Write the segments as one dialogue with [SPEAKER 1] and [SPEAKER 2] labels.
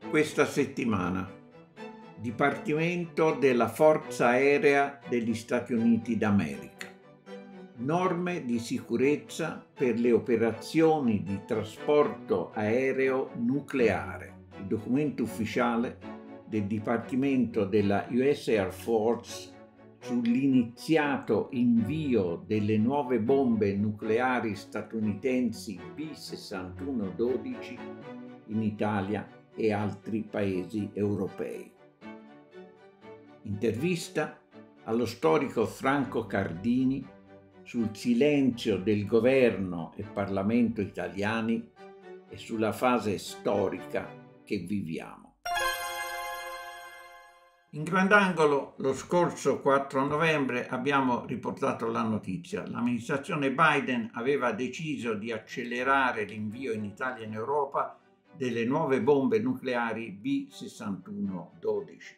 [SPEAKER 1] Questa settimana, Dipartimento della Forza Aerea degli Stati Uniti d'America. Norme di sicurezza per le operazioni di trasporto aereo nucleare. Il documento ufficiale del Dipartimento della US Air Force sull'iniziato invio delle nuove bombe nucleari statunitensi B-6112 in Italia e altri paesi europei. Intervista allo storico Franco Cardini sul silenzio del governo e Parlamento italiani e sulla fase storica che viviamo. In grandangolo lo scorso 4 novembre abbiamo riportato la notizia. L'amministrazione Biden aveva deciso di accelerare l'invio in Italia e in Europa delle nuove bombe nucleari B-6112.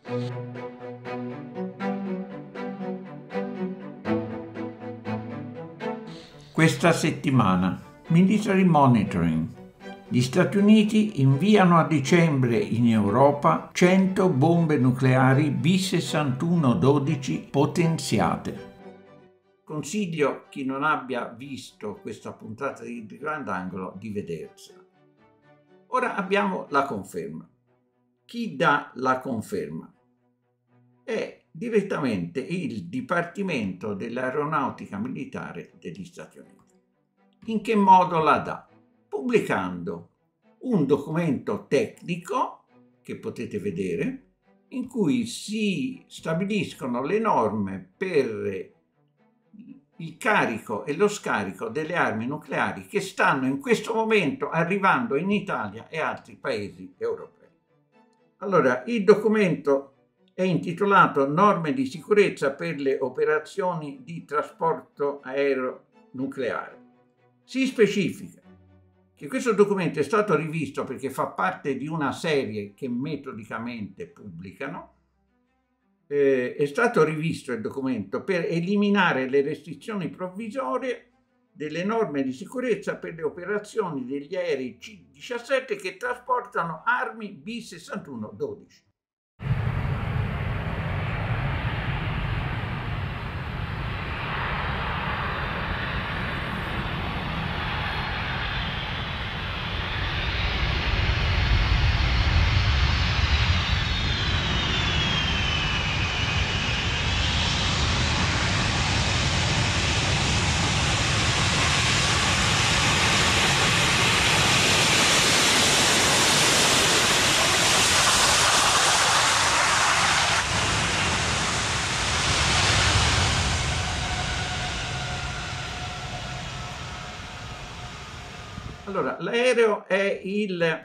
[SPEAKER 1] Questa settimana, Military Monitoring. Gli Stati Uniti inviano a dicembre in Europa 100 bombe nucleari B-6112 potenziate. Consiglio chi non abbia visto questa puntata di Grandangolo di vedersela. Ora abbiamo la conferma. Chi dà la conferma? È direttamente il Dipartimento dell'Aeronautica Militare degli Stati Uniti. In che modo la dà? Pubblicando un documento tecnico che potete vedere in cui si stabiliscono le norme per il carico e lo scarico delle armi nucleari che stanno in questo momento arrivando in Italia e altri paesi europei. Allora, il documento è intitolato Norme di sicurezza per le operazioni di trasporto aereo nucleare. Si specifica che questo documento è stato rivisto perché fa parte di una serie che metodicamente pubblicano. È stato rivisto il documento per eliminare le restrizioni provvisorie delle norme di sicurezza per le operazioni degli aerei C-17 che trasportano armi B-6112. Allora, l'aereo è il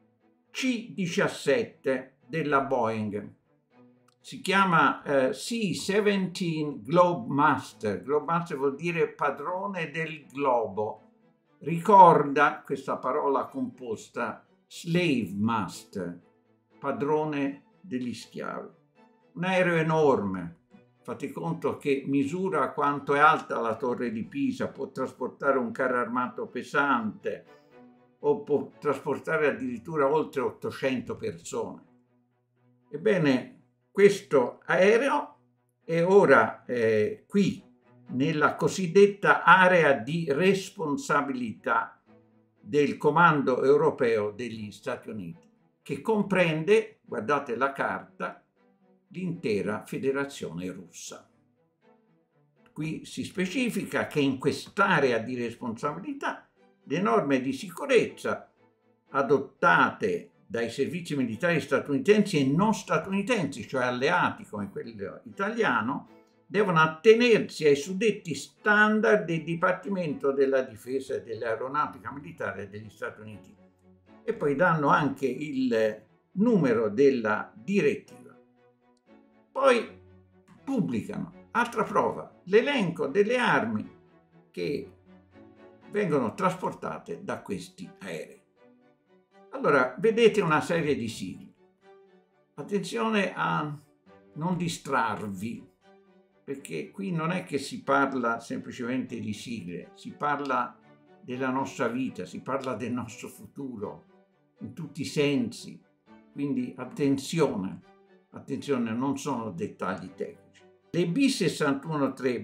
[SPEAKER 1] C-17 della Boeing. Si chiama C-17 Globemaster. Globemaster vuol dire padrone del globo. Ricorda questa parola composta slave master, padrone degli schiavi. Un aereo enorme. Fate conto che misura quanto è alta la torre di Pisa, può trasportare un carro armato pesante o può trasportare addirittura oltre 800 persone. Ebbene, questo aereo è ora qui, nella cosiddetta area di responsabilità del Comando Europeo degli Stati Uniti, che comprende, guardate la carta, l'intera Federazione Russa. Qui si specifica che in quest'area di responsabilità le norme di sicurezza adottate dai servizi militari statunitensi e non statunitensi, cioè alleati come quello italiano, devono attenersi ai suddetti standard del Dipartimento della Difesa e dell'Aeronautica Militare degli Stati Uniti. E poi danno anche il numero della direttiva. Poi pubblicano, altra prova, l'elenco delle armi che vengono trasportate da questi aerei. Allora, vedete una serie di sigle. Attenzione a non distrarvi, perché qui non è che si parla semplicemente di sigle, si parla della nostra vita, si parla del nostro futuro, in tutti i sensi. quindi attenzione, attenzione, non sono dettagli tecnici. Le B61-3,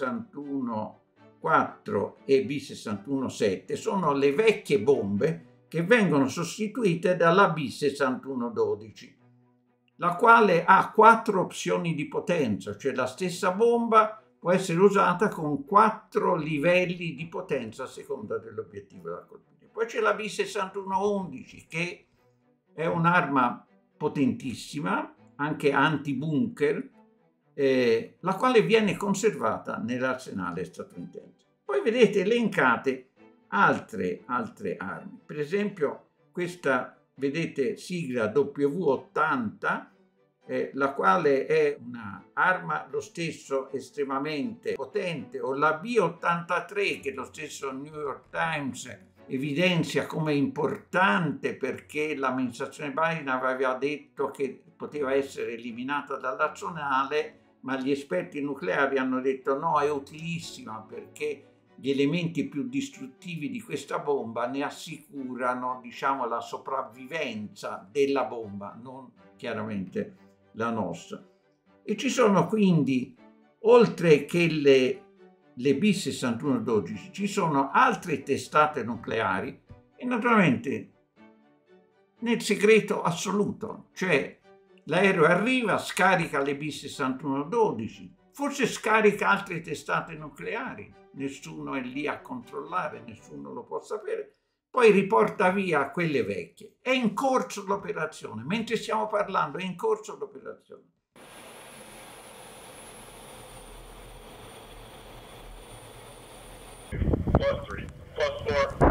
[SPEAKER 1] B61-4 e B61-7 sono le vecchie bombe che vengono sostituite dalla B61-12, la quale ha 4 opzioni di potenza, cioè la stessa bomba può essere usata con 4 livelli di potenza a seconda dell'obiettivo da colpire. Poi c'è la B61-11 che è un'arma potentissima, anche anti-bunker, la quale viene conservata nell'arsenale statunitense. Poi vedete elencate altre armi, per esempio questa, vedete, sigla W80, la quale è un'arma lo stesso estremamente potente, o la B83 che lo stesso New York Times evidenzia come importante perché l'amministrazione Biden aveva detto che poteva essere eliminata dall'arsenale, ma gli esperti nucleari hanno detto no, è utilissima perché gli elementi più distruttivi di questa bomba ne assicurano, diciamo, la sopravvivenza della bomba, non chiaramente la nostra. E ci sono quindi, oltre che le B61-12, ci sono altre testate nucleari e naturalmente nel segreto assoluto, cioè l'aereo arriva, scarica le B61-12, forse scarica altre testate nucleari, nessuno è lì a controllare, nessuno lo può sapere, poi riporta via quelle vecchie. È in corso l'operazione, mentre stiamo parlando è in corso l'operazione.
[SPEAKER 2] +3, +4.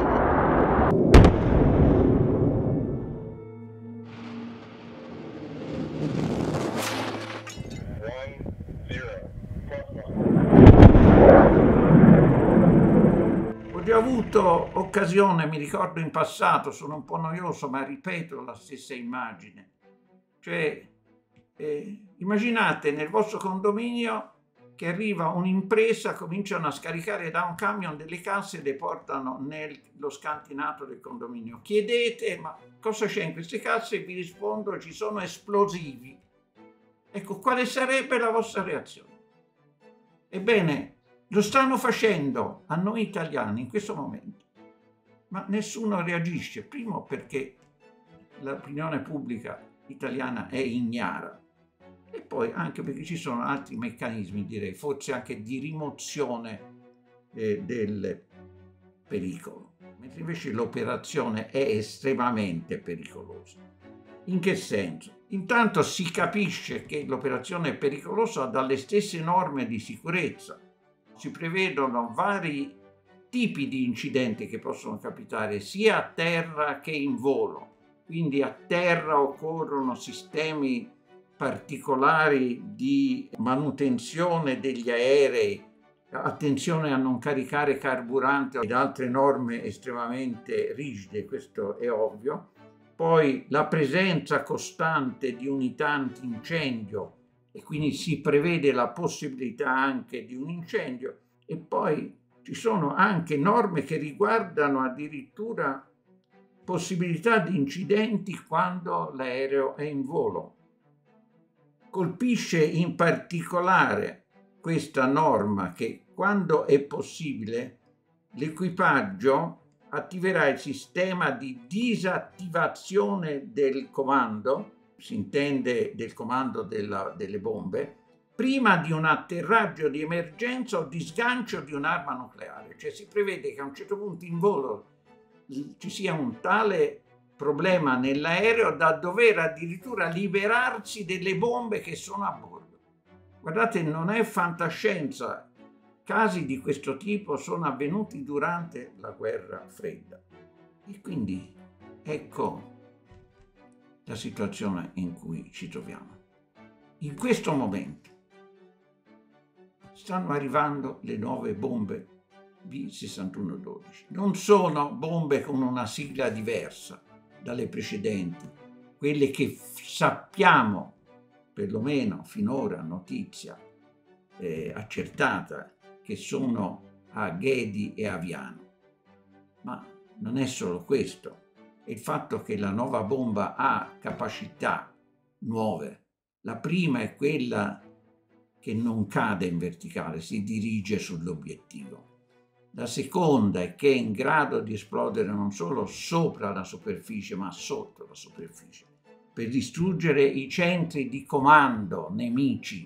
[SPEAKER 1] Ho già avuto occasione, mi ricordo in passato, sono un po' noioso, ma ripeto la stessa immagine. Cioè, immaginate nel vostro condominio che arriva un'impresa, cominciano a scaricare da un camion delle casse e le portano nello scantinato del condominio. Chiedete, ma cosa c'è in queste casse? E vi rispondo, ci sono esplosivi. Ecco, quale sarebbe la vostra reazione? Ebbene, lo stanno facendo a noi italiani in questo momento, ma nessuno reagisce. Primo perché l'opinione pubblica italiana è ignara e poi anche perché ci sono altri meccanismi, direi, forse anche di rimozione del pericolo, mentre invece l'operazione è estremamente pericolosa. In che senso? Intanto si capisce che l'operazione è pericolosa dalle stesse norme di sicurezza. Si prevedono vari tipi di incidenti che possono capitare sia a terra che in volo. Quindi a terra occorrono sistemi particolari di manutenzione degli aerei, attenzione a non caricare carburante ed altre norme estremamente rigide, questo è ovvio. Poi la presenza costante di unità antincendio e quindi si prevede la possibilità anche di un incendio, e poi ci sono anche norme che riguardano addirittura possibilità di incidenti quando l'aereo è in volo. Colpisce in particolare questa norma che quando è possibile l'equipaggio attiverà il sistema di disattivazione del comando, si intende del comando delle bombe, prima di un atterraggio di emergenza o di sgancio di un'arma nucleare. Cioè si prevede che a un certo punto in volo ci sia un tale problema nell'aereo da dover addirittura liberarsi delle bombe che sono a bordo. Guardate, non è fantascienza. Casi di questo tipo sono avvenuti durante la guerra fredda. E quindi ecco la situazione in cui ci troviamo. In questo momento stanno arrivando le nuove bombe B61-12. Non sono bombe con una sigla diversa dalle precedenti, quelle che sappiamo, perlomeno finora, notizia accertata, che sono a Ghedi e Aviano. Ma non è solo questo. il fatto che la nuova bomba ha capacità nuove. La prima è quella che non cade in verticale, si dirige sull'obiettivo. La seconda è che è in grado di esplodere non solo sopra la superficie, ma sotto la superficie, per distruggere i centri di comando nemici.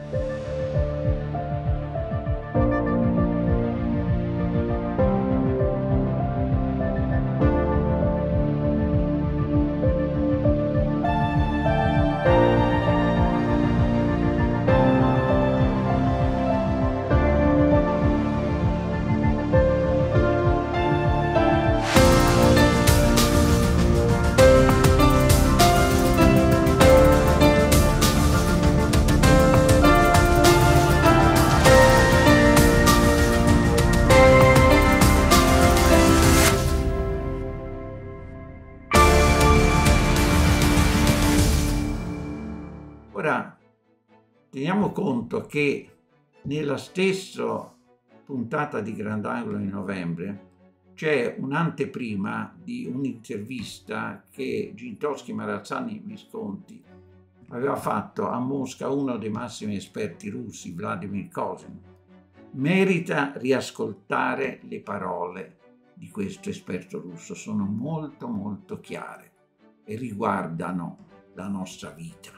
[SPEAKER 1] Ora, teniamo conto che nella stessa puntata di Grandangolo di novembre c'è un'anteprima di un'intervista che Gintoschi, Marazzani, Visconti aveva fatto a Mosca uno dei massimi esperti russi, Vladimir Kozin. Merita riascoltare le parole di questo esperto russo, sono molto molto chiare e riguardano la nostra vita.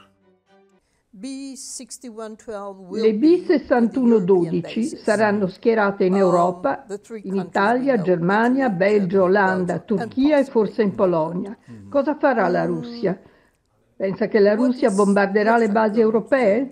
[SPEAKER 3] Le B-6112 saranno schierate in Europa, in Italia, Germania, Belgio, Olanda, Turchia e forse in Polonia. Cosa farà la Russia? Pensa che la Russia bombarderà le basi europee?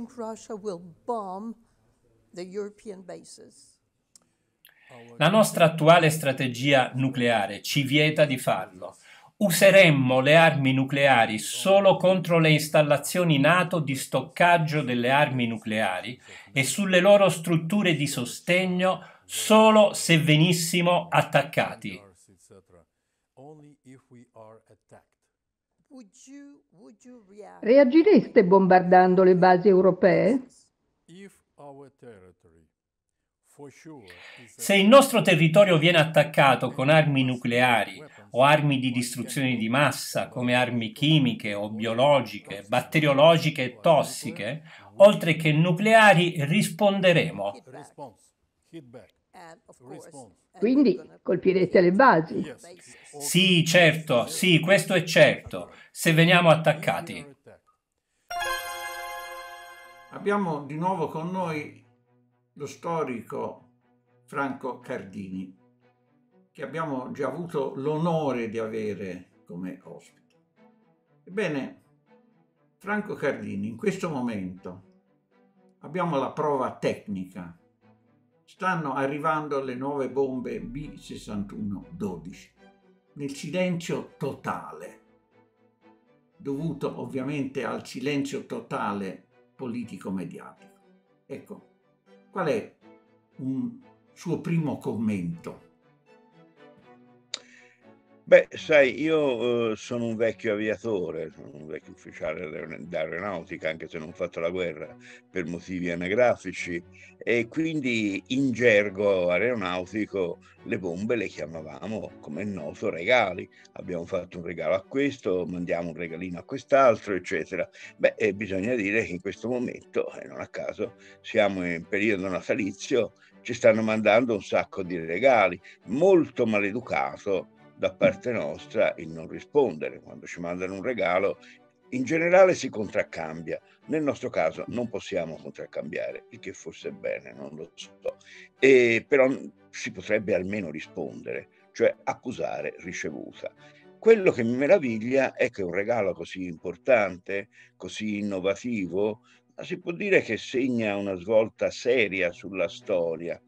[SPEAKER 4] La nostra attuale strategia nucleare ci vieta di farlo. Useremmo le armi nucleari solo contro le installazioni NATO di stoccaggio delle armi nucleari e sulle loro strutture di sostegno solo se venissimo attaccati.
[SPEAKER 3] Reagireste bombardando le basi europee?
[SPEAKER 4] Se il nostro territorio viene attaccato con armi nucleari o armi di distruzione di massa come armi chimiche o biologiche, batteriologiche e tossiche, oltre che nucleari, risponderemo.
[SPEAKER 3] Quindi colpirete le basi?
[SPEAKER 4] Sì, certo, sì, questo è certo, se veniamo attaccati.
[SPEAKER 1] Abbiamo di nuovo con noi lo storico Franco Cardini, che abbiamo già avuto l'onore di avere come ospite. Ebbene, Franco Cardini, in questo momento abbiamo la prova tecnica. Stanno arrivando le nuove bombe B-6112 nel silenzio totale, dovuto ovviamente al silenzio totale politico-mediatico. Ecco, qual è un suo primo commento?
[SPEAKER 5] Beh, sai, io sono un vecchio aviatore, sono un vecchio ufficiale d'aeronautica, anche se non ho fatto la guerra per motivi anagrafici, e quindi in gergo aeronautico le bombe le chiamavamo, come è noto, regali. Abbiamo fatto un regalo a questo, mandiamo un regalino a quest'altro, eccetera. Beh, bisogna dire che in questo momento, non a caso, siamo in periodo natalizio, ci stanno mandando un sacco di regali, molto maleducato da parte nostra il non rispondere. Quando ci mandano un regalo, in generale si contraccambia. Nel nostro caso non possiamo contraccambiare, il che forse è bene, non lo so. Però si potrebbe almeno rispondere, cioè accusare ricevuta. Quello che mi meraviglia è che un regalo così importante, così innovativo, si può dire che segna una svolta seria sulla storia.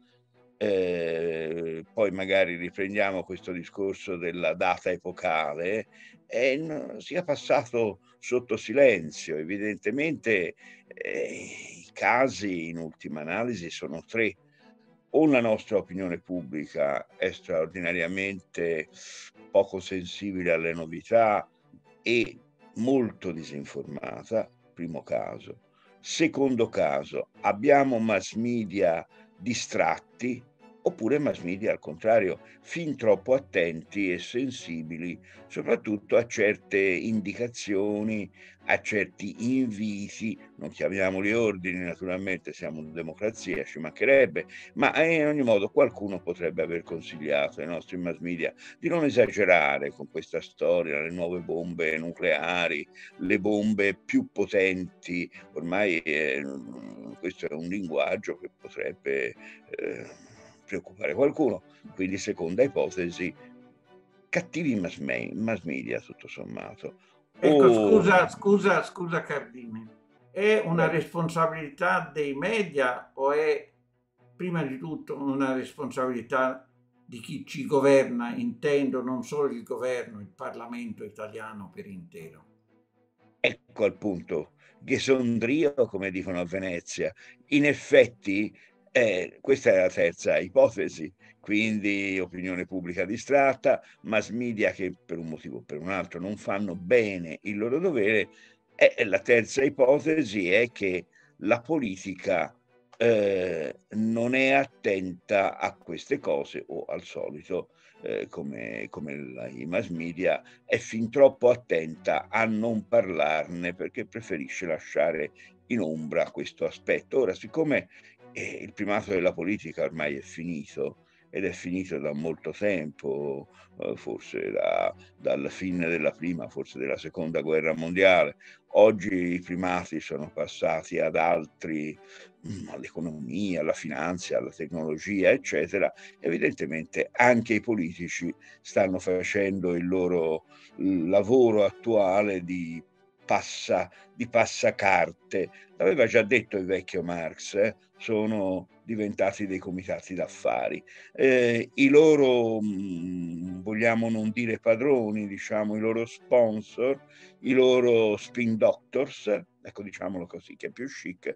[SPEAKER 5] Poi magari riprendiamo questo discorso della data epocale, sia passato sotto silenzio. Evidentemente i casi in ultima analisi sono tre: o la nostra opinione pubblica è straordinariamente poco sensibile alle novità e molto disinformata, primo caso. Secondo caso, abbiamo mass media distratti, oppure mass media al contrario, fin troppo attenti e sensibili soprattutto a certe indicazioni, a certi inviti, non chiamiamoli ordini naturalmente, siamo una democrazia, ci mancherebbe, ma in ogni modo qualcuno potrebbe aver consigliato ai nostri mass media di non esagerare con questa storia, le nuove bombe nucleari, le bombe più potenti, ormai questo è un linguaggio che potrebbe preoccupare qualcuno, quindi seconda ipotesi, cattivi mass media tutto sommato.
[SPEAKER 1] Ecco, scusa Cardine, è una responsabilità dei media o è prima di tutto una responsabilità di chi ci governa, intendo non solo il governo, il Parlamento italiano per intero?
[SPEAKER 5] Ecco al punto, Ghesondrio, come dicono a Venezia. In effetti, questa è la terza ipotesi, quindi opinione pubblica distratta, mass media che per un motivo o per un altro non fanno bene il loro dovere, e la terza ipotesi è che la politica non è attenta a queste cose o al solito, come i mass media, è fin troppo attenta a non parlarne perché preferisce lasciare in ombra questo aspetto. Ora, siccome il primato della politica ormai è finito, ed è finito da molto tempo, forse dalla fine della prima, forse della seconda guerra mondiale, oggi i primati sono passati ad altri, all'economia, alla finanza, alla tecnologia, eccetera. Evidentemente anche i politici stanno facendo il loro lavoro attuale di passacarte. L'aveva già detto il vecchio Marx, sono diventati dei comitati d'affari. I loro, vogliamo non dire padroni, diciamo i loro sponsor, i loro spin doctors, ecco, diciamolo così che è più chic,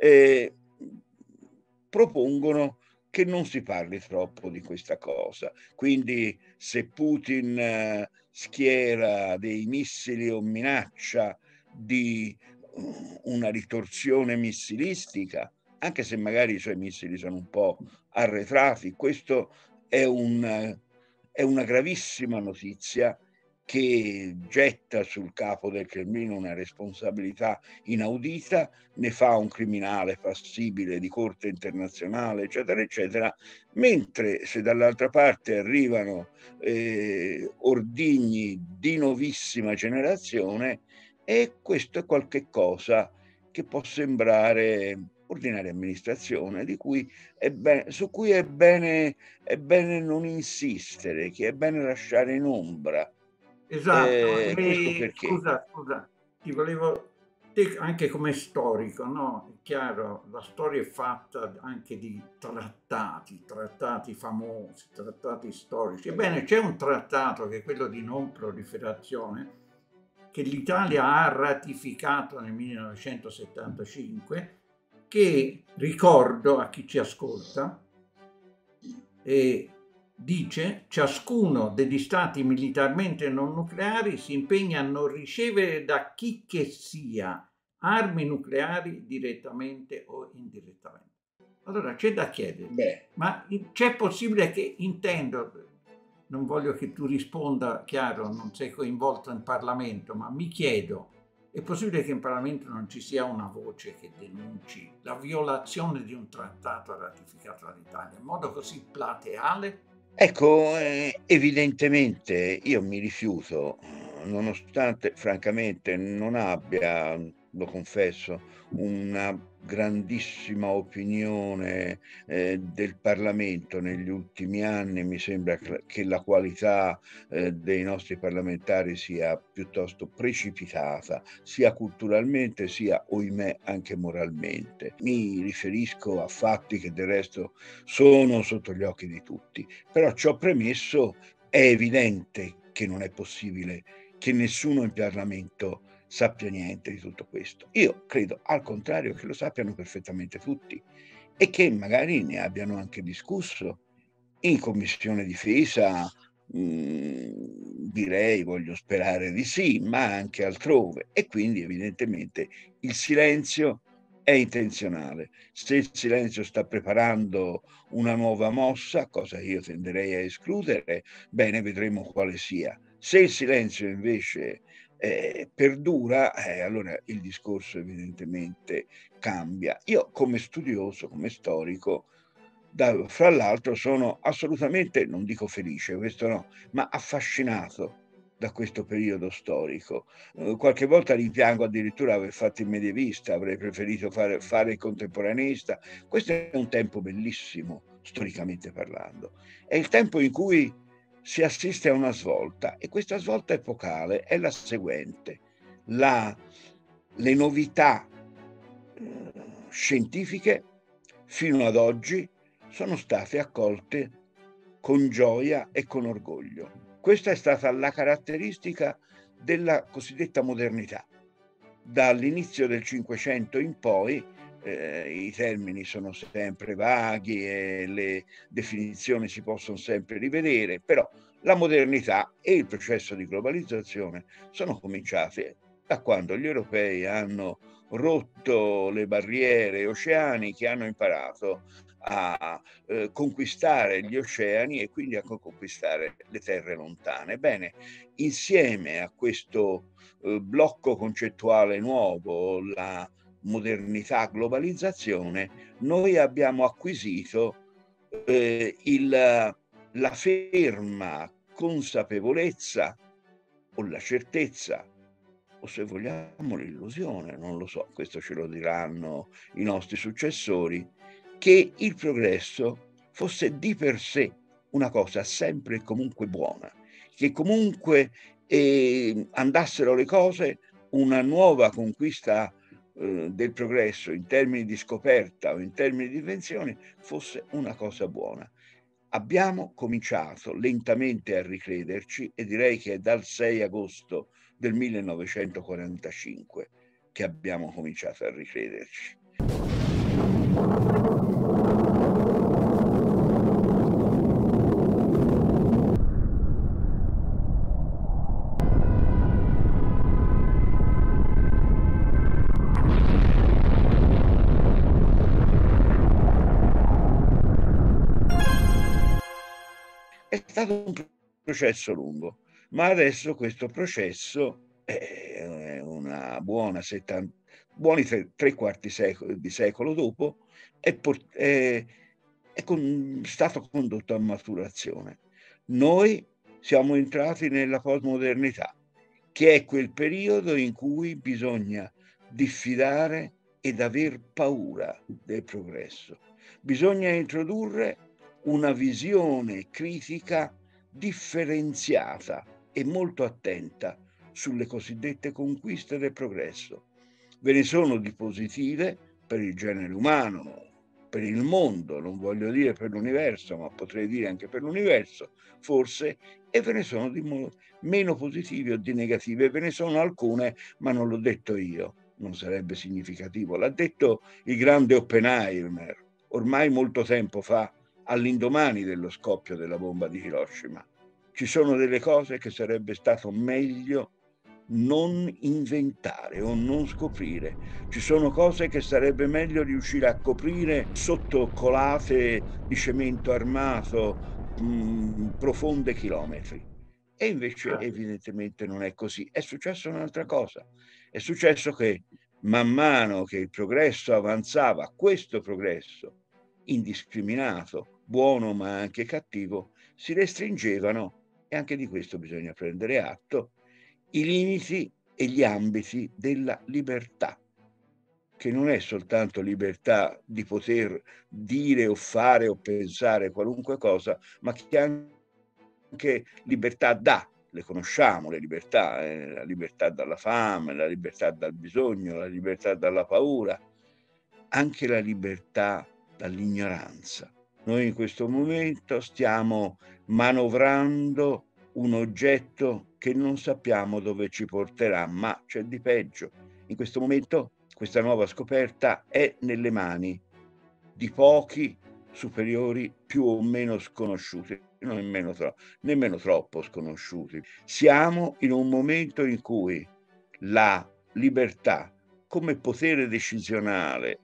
[SPEAKER 5] propongono che non si parli troppo di questa cosa. Quindi se Putin schiera dei missili o minaccia di una ritorsione missilistica, anche se magari i suoi missili sono un po' arretrati, questo è una gravissima notizia che getta sul capo del Cremlino una responsabilità inaudita, ne fa un criminale passibile di corte internazionale, eccetera, eccetera, mentre se dall'altra parte arrivano ordigni di nuovissima generazione, e questo è qualche cosa che può sembrare ordinaria amministrazione, su cui è bene non insistere, che è bene lasciare in ombra.
[SPEAKER 1] Esatto,
[SPEAKER 5] Questo perché?
[SPEAKER 1] scusa, ti volevo, te anche come storico, no? È chiaro, la storia è fatta anche di trattati famosi, trattati storici. Ebbene, c'è un trattato che è quello di non proliferazione, che l'Italia ha ratificato nel 1975, che ricordo a chi ci ascolta, dice: ciascuno degli stati militarmente non nucleari si impegna a non ricevere da chi che sia armi nucleari direttamente o indirettamente. Allora c'è da chiedere, ma c'è possibile che, intendo, non voglio che tu risponda, chiaro, non sei coinvolto in Parlamento, ma mi chiedo, è possibile che in Parlamento non ci sia una voce che denunci la violazione di un trattato ratificato dall'Italia in modo così plateale?
[SPEAKER 5] Ecco, evidentemente io mi rifiuto, nonostante francamente non abbia, lo confesso, una grandissima opinione del Parlamento negli ultimi anni. Mi sembra che la qualità dei nostri parlamentari sia piuttosto precipitata, sia culturalmente sia, ohimè, anche moralmente. Mi riferisco a fatti che del resto sono sotto gli occhi di tutti. Però ciò premesso, è evidente che non è possibile che nessuno in Parlamento sappia niente di tutto questo. Io credo al contrario che lo sappiano perfettamente tutti e che magari ne abbiano anche discusso in Commissione Difesa, direi, voglio sperare di sì, ma anche altrove. E quindi evidentemente il silenzio è intenzionale. Se il silenzio sta preparando una nuova mossa, cosa che io tenderei a escludere, bene, vedremo quale sia. Se il silenzio invece perdura, allora il discorso evidentemente cambia. Io come studioso, come storico, fra l'altro sono assolutamente, non dico felice, questo no, ma affascinato da questo periodo storico. Qualche volta rimpiango addirittura aver fatto il medievista, avrei preferito fare il contemporaneista. Questo è un tempo bellissimo, storicamente parlando. È il tempo in cui si assiste a una svolta, e questa svolta epocale è la seguente. Le novità scientifiche fino ad oggi sono state accolte con gioia e con orgoglio. Questa è stata la caratteristica della cosiddetta modernità. Dall'inizio del Cinquecento in poi i termini sono sempre vaghi e le definizioni si possono sempre rivedere, però la modernità e il processo di globalizzazione sono cominciati da quando gli europei hanno rotto le barriere oceaniche, hanno imparato a conquistare gli oceani e quindi a conquistare le terre lontane. Bene, insieme a questo blocco concettuale nuovo, la modernità, globalizzazione, noi abbiamo acquisito la ferma consapevolezza o la certezza, o se vogliamo l'illusione, non lo so, questo ce lo diranno i nostri successori, che il progresso fosse di per sé una cosa sempre e comunque buona, che comunque andassero le cose, una nuova conquista del progresso in termini di scoperta o in termini di invenzione fosse una cosa buona. Abbiamo cominciato lentamente a ricrederci, e direi che è dal 6 agosto del 1945 che abbiamo cominciato a ricrederci. È stato un processo lungo, ma adesso questo processo è una buona buoni tre quarti di secolo dopo è stato condotto a maturazione. Noi siamo entrati nella postmodernità, che è quel periodo in cui bisogna diffidare ed aver paura del progresso. Bisogna introdurre una visione critica differenziata e molto attenta sulle cosiddette conquiste del progresso. Ve ne sono di positive per il genere umano, per il mondo, non voglio dire per l'universo, ma potrei dire anche per l'universo, forse, e ve ne sono di meno positive o di negative. Ve ne sono alcune, ma non l'ho detto io, non sarebbe significativo. L'ha detto il grande Oppenheimer, ormai molto tempo fa, all'indomani dello scoppio della bomba di Hiroshima. Ci sono delle cose che sarebbe stato meglio non inventare o non scoprire. Ci sono cose che sarebbe meglio riuscire a coprire sotto colate di cemento armato profonde chilometri. E invece evidentemente non è così. È successo un'altra cosa. È successo che man mano che il progresso avanzava, questo progresso indiscriminato, buono ma anche cattivo, si restringevano, e anche di questo bisogna prendere atto, i limiti e gli ambiti della libertà, che non è soltanto libertà di poter dire o fare o pensare qualunque cosa, ma che anche libertà dà. Le conosciamo, le libertà, la libertà dalla fame, la libertà dal bisogno, la libertà dalla paura, anche la libertà dall'ignoranza. Noi in questo momento stiamo manovrando un oggetto che non sappiamo dove ci porterà, ma c'è di peggio. In questo momento questa nuova scoperta è nelle mani di pochi superiori più o meno sconosciuti, nemmeno troppo sconosciuti. Siamo in un momento in cui la libertà come potere decisionale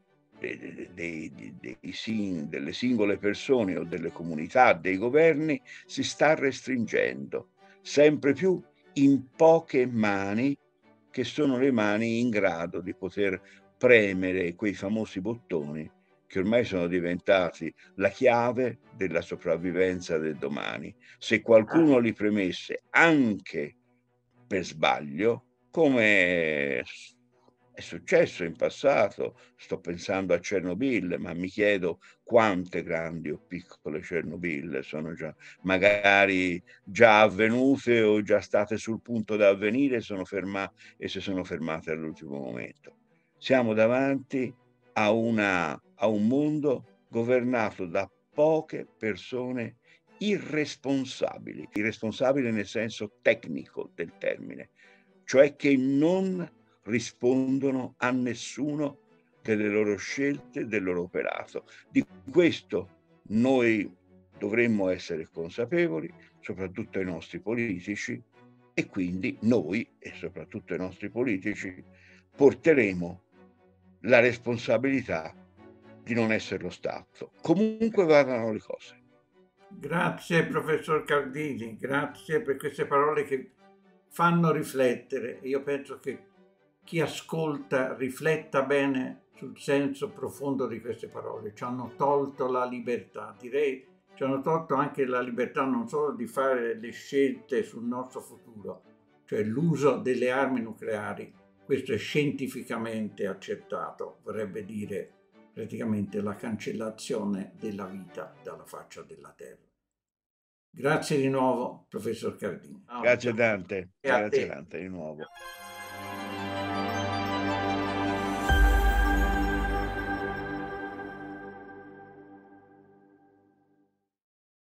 [SPEAKER 5] delle singole persone o delle comunità, dei governi, si sta restringendo sempre più in poche mani, che sono le mani in grado di poter premere quei famosi bottoni che ormai sono diventati la chiave della sopravvivenza del domani. Se qualcuno li premesse anche per sbaglio, come è successo in passato, sto pensando a Chernobyl, ma mi chiedo quante grandi o piccole Chernobyl sono già magari già avvenute o già state sul punto di avvenire e si sono fermate all'ultimo momento. Siamo davanti a un mondo governato da poche persone irresponsabili nel senso tecnico del termine, cioè che non rispondono a nessuno delle loro scelte, del loro operato. Di questo noi dovremmo essere consapevoli, soprattutto i nostri politici, e quindi noi, e soprattutto i nostri politici, porteremo la responsabilità di non essere lo Stato, comunque vadano le cose.
[SPEAKER 1] Grazie professor Cardini, grazie per queste parole che fanno riflettere. Io penso che chi ascolta rifletta bene sul senso profondo di queste parole. Ci hanno tolto la libertà, direi ci hanno tolto anche la libertà non solo di fare le scelte sul nostro futuro, cioè l'uso delle armi nucleari. Questo è scientificamente accertato, vorrebbe dire praticamente la cancellazione della vita dalla faccia della Terra. Grazie di nuovo, professor Cardini.
[SPEAKER 5] Grazie Dante, grazie Dante di nuovo.